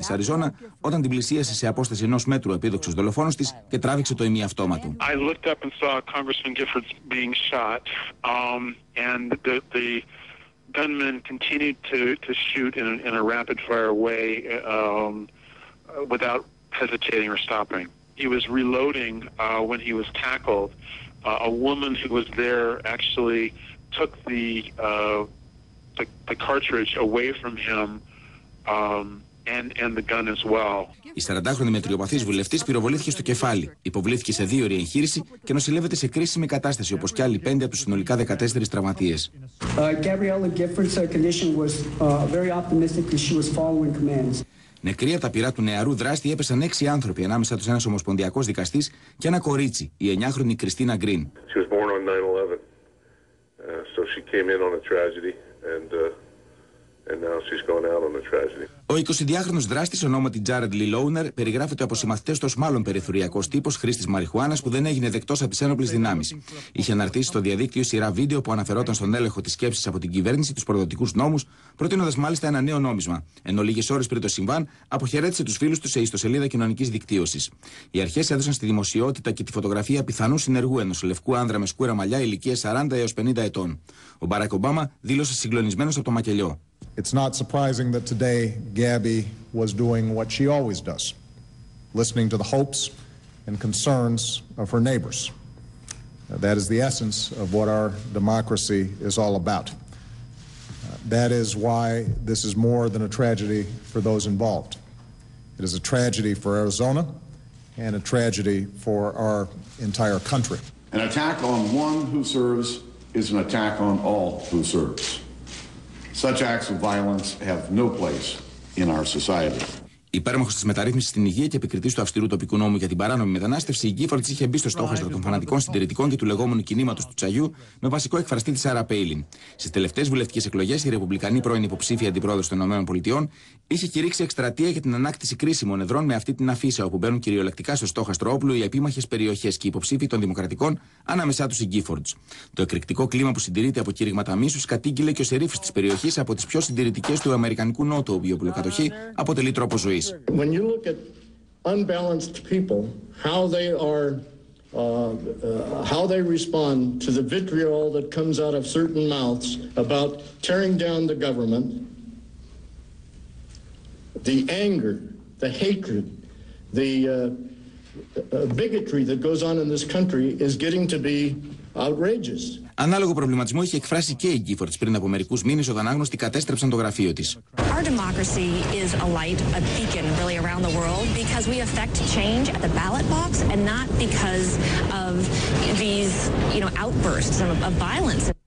της Αριζόνα όταν την πλησίασε σε απόσταση 1 μέτρου ο επίδοξος δολοφόνος της και τράβηξε το ημιαυτόματο. I looked up and saw Congressman Giffords being shot, and the gunman continued to shoot in a rapid-fire way without hesitating or stopping. He was reloading when he was tackled. A woman who was there actually took the cartridge away from him and the gun as well. Η 40χρονη μετριοπαθής βουλευτής πυροβολήθηκε στο κεφάλι, υποβλήθηκε σε 2ωρη εγχείρηση και νοσηλεύεται σε κρίσιμη κατάσταση, όπως και άλλοι 5 από τους συνολικά 14 τραυματίες. Νεκροί από τα πυρά του νεαρού δράστη έπεσαν 6 άνθρωποι, ανάμεσα τους ένας ομοσπονδιακός δικαστής και ένα κορίτσι, η 9χρονη Κριστίνα Γκριν. Ο 22χρονος δράστης, ονόματι Jared Lee Lohner, περιγράφεται από συμμαθητές ως μάλλον περιθωριακός τύπος χρήστης μαριχουάνας που δεν έγινε δεκτός από τις ένοπλες δυνάμεις. Είχε αναρτήσει στο διαδίκτυο σειρά βίντεο που αναφερόταν στον έλεγχο της σκέψης από την κυβέρνηση, τους προδοτικούς νόμους, προτείνοντας μάλιστα ένα νέο νόμισμα. Ενώ λίγες ώρες πριν το συμβάν, αποχαιρέτησε τους φίλους του σε ιστοσελίδα κοινωνικής δικτύωσης. Οι αρχές έδωσαν στη δημοσιότητα και τη φωτογραφία πιθανού συνεργού ενός λευκού άνδρα με σκούρα μαλλιά ηλικίας 40 έως 50 ετών. Ο Μπαράκ Ομπάμα δήλωσε συγκλονισμένος από το μακελιό. It's not surprising that today Gabby was doing what she always does, listening to the hopes and concerns of her neighbors. That is the essence of what our democracy is all about. That is why this is more than a tragedy for those involved. It is a tragedy for Arizona and a tragedy for our entire country. An attack on one who serves is an attack on all who serves. Such acts of violence have no place in our society. Υπέρμαχος της μεταρρύθμισης στην υγεία και επικριτής του αυστηρού τοπικού νόμου για την παράνομη μετανάστευση, η Γκίφορντς είχε μπει στο στόχαστρο των φανατικών συντηρητικών και του λεγόμενου κινήματος του τσαγιού με βασικό εκφραστή τη Σάρα Πέιλιν. Στις τελευταίες βουλευτικές εκλογές, η ρεπουμπλικανή πρώην υποψήφια αντιπρόεδρος των ΗΠΑ είχε κηρύξει εκστρατεία για την ανάκτηση κρίσιμων εδρών με αυτή την αφίσα, όπου μπαίνουν κυριολεκτικά στο στόχαστρο όπλου οι επίμαχες περιοχές και οι υποψήφοι των Δημοκρατικών, ανάμεσά τους η Γκίφορντς. Το εκρηκτικό κλίμα που συντηρείται από κήρυγματα μίσους κατήγγειλε και ο σερίφης της περιοχής από τις πιο συντηρητικές του Αμερικανικού Νότου, όπου η οπλοκατοχή αποτελεί τρόπο ζωής. When you look at unbalanced people, how they respond to the vitriol that comes out of certain mouths about tearing down the government, the anger, the hatred, the bigotry that goes on in this country is getting to be outrageous. Ανάλογο προβληματισμό είχε εκφράσει και η Γκίφορντς πριν από μερικούς μήνες όταν άγνωστοι κατέστρεψαν το γραφείο της. Our democracy is a light, a beacon really around the world because we affect change at the ballot box and not because of these, outbursts of violence.